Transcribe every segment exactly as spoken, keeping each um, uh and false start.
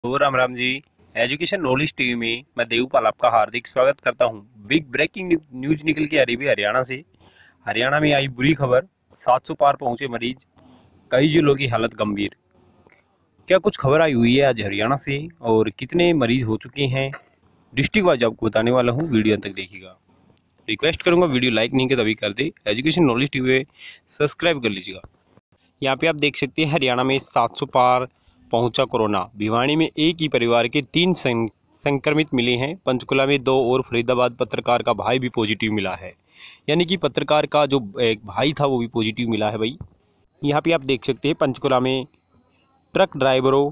तो Ram Ram ji. Education knowledge TV में मैं देवपाल आपका हार्दिक स्वागत करता हूं। बिग ब्रेकिंग न्यूज निकल के आ रही है हरियाणा से। हरियाणा में आई बुरी खबर, सात सौ पार पहुंचे मरीज, कई जिलों की हालत गंभीर। क्या कुछ खबर आई हुई है आज हरियाणा से और कितने मरीज हो चुके हैं, डिस्ट्रिक्ट वाइज आपको बताने वाला हूँ। वीडियो अंत तक देखिएगा। रिक्वेस्ट करूंगा, वीडियो लाइक नहीं किया तभी कर दे। एजुकेशन नॉलेज टीवी सब्सक्राइब कर लीजिएगा। यहाँ पे आप देख सकते हैं हरियाणा में सात सौ पार पहुंचा कोरोना। भिवानी में एक ही परिवार के तीन सं, संक्रमित मिले हैं। पंचकुला में दो और फरीदाबाद पत्रकार का भाई भी पॉजिटिव मिला है। यानी कि पत्रकार का जो एक भाई था वो भी पॉजिटिव मिला है भाई। यहाँ पे आप देख सकते हैं पंचकुला में ट्रक ड्राइवरों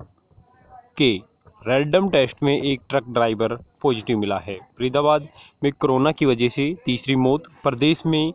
के रैंडम टेस्ट में एक ट्रक ड्राइवर पॉजिटिव मिला है। फरीदाबाद में कोरोना की वजह से तीसरी मौत। प्रदेश में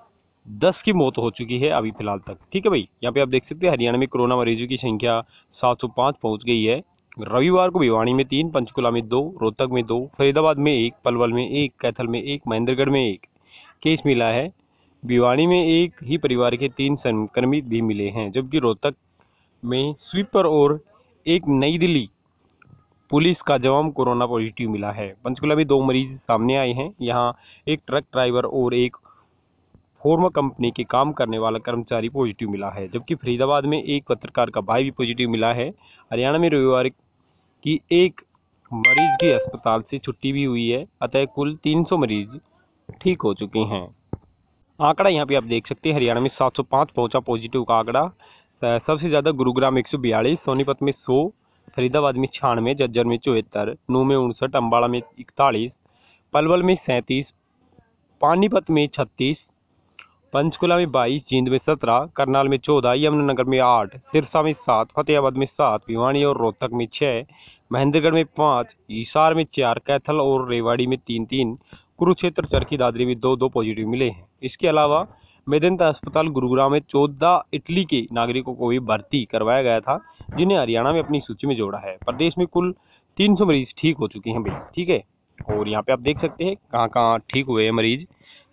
दस की मौत हो चुकी है अभी फिलहाल तक। ठीक है भाई, यहाँ पे आप देख सकते हैं हरियाणा में कोरोना मरीजों की संख्या सात सौ पाँच पहुंच गई है। रविवार को भिवानी में तीन, पंचकुला में दो, रोहतक में दो, फरीदाबाद में एक, पलवल में एक, कैथल में एक, महेंद्रगढ़ में एक केस मिला है। भिवानी में एक ही परिवार के तीन संक्रमित भी मिले हैं, जबकि रोहतक में स्वीपर और एक नई दिल्ली पुलिस का जवान कोरोना पॉजिटिव मिला है। पंचकुला में दो मरीज सामने आए हैं। यहाँ एक ट्रक ड्राइवर और एक फोर्मा कंपनी के काम करने वाला कर्मचारी पॉजिटिव मिला है, जबकि फरीदाबाद में एक पत्रकार का भाई भी पॉजिटिव मिला है। हरियाणा में रविवार की एक मरीज की अस्पताल से छुट्टी भी हुई है। अतः कुल तीन सौ मरीज ठीक हो चुके हैं। आंकड़ा यहाँ पे आप देख सकते हैं हरियाणा में सात सौ पाँच पहुंचा पॉजिटिव का आंकड़ा। सबसे ज़्यादा गुरुग्राम एक सौ बयालीस, सोनीपत में सौ, फरीदाबाद में छियानवे, झज्जर में चौहत्तर, नूह में उनसठ, अम्बाड़ा में इकतालीस, पलवल में सैंतीस, पानीपत में छत्तीस, पंचकुला में बाईस, जींद में सत्रह, करनाल में चौदह, यमुनानगर में आठ, सिरसा में सात, फतेहाबाद में सात, भिवानी और रोहतक में छः, महेंद्रगढ़ में पाँच, हिसार में चार, कैथल और रेवाड़ी में तीन तीन, कुरुक्षेत्र, चरखी दादरी में दो दो पॉजिटिव मिले हैं। इसके अलावा मेदांता अस्पताल गुरुग्राम में चौदह इटली के नागरिकों को भी भर्ती करवाया गया था, जिन्हें हरियाणा में अपनी सूची में जोड़ा है। प्रदेश में कुल तीन सौ मरीज ठीक हो चुके हैं भाई। ठीक है, और यहाँ पे आप देख सकते हैं कहाँ कहाँ ठीक हुए हैं मरीज।